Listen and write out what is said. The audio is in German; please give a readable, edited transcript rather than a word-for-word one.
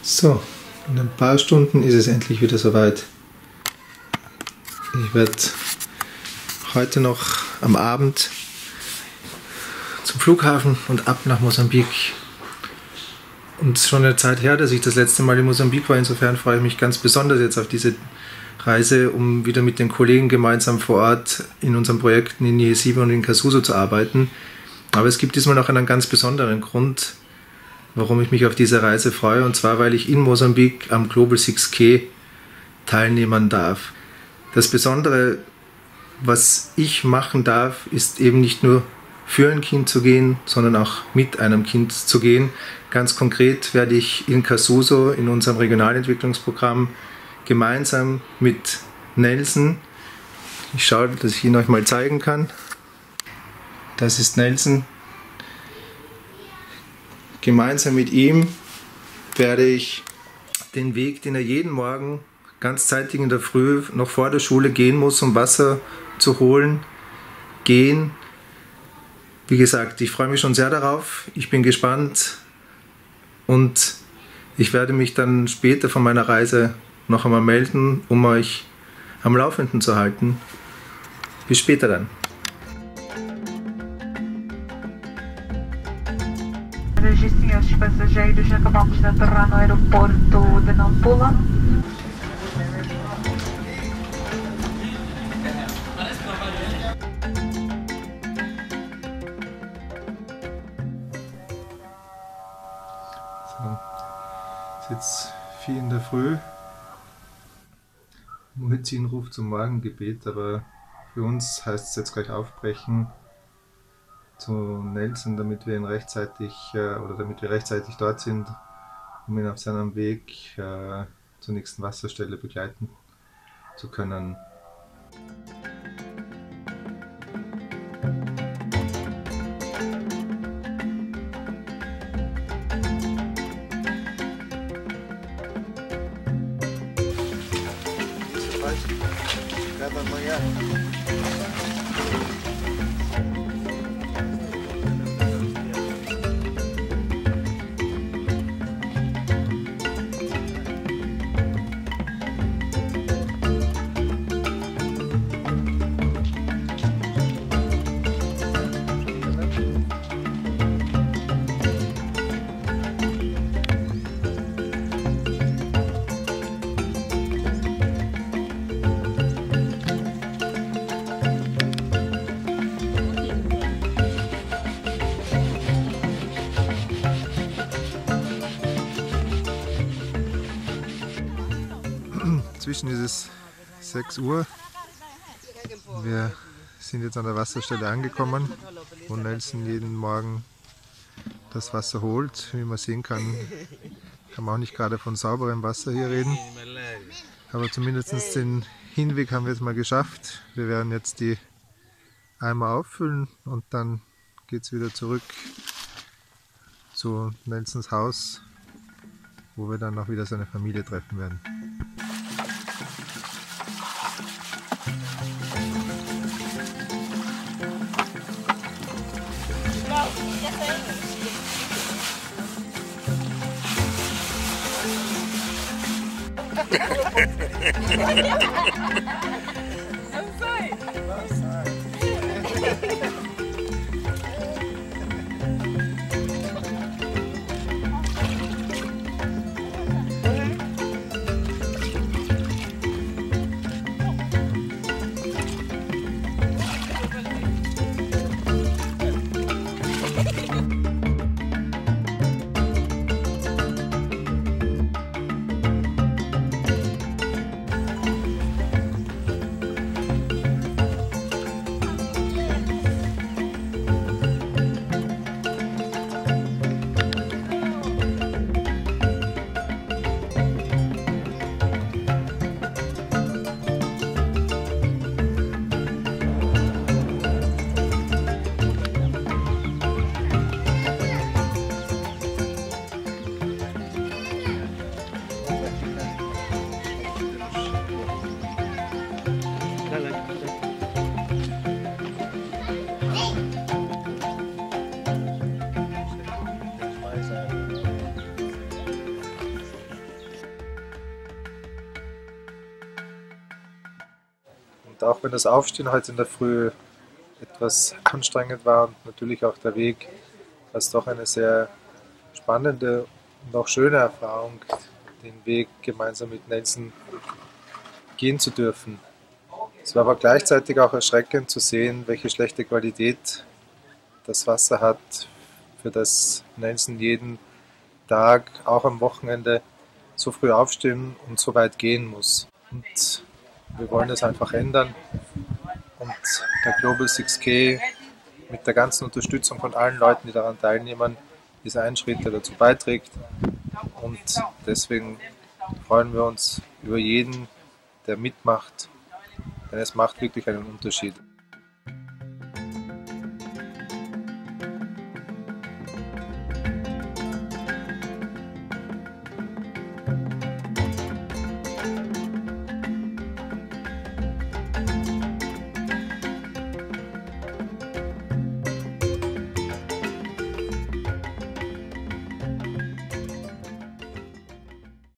So, in ein paar Stunden ist es endlich wieder soweit. Ich werde heute noch am Abend zum Flughafen und ab nach Mosambik. Und es ist schon eine Zeit her, dass ich das letzte Mal in Mosambik war. Insofern freue ich mich ganz besonders jetzt auf diese Reise, um wieder mit den Kollegen gemeinsam vor Ort in unseren Projekten in Niyesibe und in Kasuso zu arbeiten. Aber es gibt diesmal noch einen ganz besonderen Grund, warum ich mich auf diese Reise freue. Und zwar, weil ich in Mosambik am Global 6K teilnehmen darf. Das Besondere, was ich machen darf, ist eben nicht nur für ein Kind zu gehen, sondern auch mit einem Kind zu gehen. Ganz konkret werde ich in Kasuso in unserem Regionalentwicklungsprogramm gemeinsam mit Nelson, ich schaue, dass ich ihn euch mal zeigen kann. Das ist Nelson. Gemeinsam mit ihm werde ich den Weg, den er jeden Morgen ganz zeitig in der Früh noch vor der Schule gehen muss, um Wasser zu holen, gehen. Wie gesagt, ich freue mich schon sehr darauf. Ich bin gespannt und ich werde mich dann später von meiner Reise noch einmal melden, um euch am Laufenden zu halten. Bis später dann. Senhores passageiros, acabamos de aterrar no aeroporto de Nampula. So, es ist jetzt 4 in der Früh. Muezzin ruft zum Morgengebet, aber für uns heißt es jetzt gleich aufbrechen zu Nelson, damit wir ihn rechtzeitig dort sind, um ihn auf seinem Weg zur nächsten Wasserstelle begleiten zu können. Inzwischen ist es 6 Uhr. Wir sind jetzt an der Wasserstelle angekommen, wo Nelson jeden Morgen das Wasser holt. Wie man sehen kann, kann man auch nicht gerade von sauberem Wasser hier reden. Aber zumindest den Hinweg haben wir jetzt mal geschafft. Wir werden jetzt die Eimer auffüllen und dann geht es wieder zurück zu Nelsons Haus, wo wir dann auch wieder seine Familie treffen werden. Und auch wenn das Aufstehen heute in der Früh etwas anstrengend war und natürlich auch der Weg, war es doch eine sehr spannende und auch schöne Erfahrung, den Weg gemeinsam mit Nelson gehen zu dürfen. Es war aber gleichzeitig auch erschreckend zu sehen, welche schlechte Qualität das Wasser hat, für das Nelson jeden Tag, auch am Wochenende, so früh aufstehen und so weit gehen muss. Und wir wollen das einfach ändern. Und der Global 6K mit der ganzen Unterstützung von allen Leuten, die daran teilnehmen, ist ein Schritt, der dazu beiträgt. Und deswegen freuen wir uns über jeden, der mitmacht, denn es macht wirklich einen Unterschied.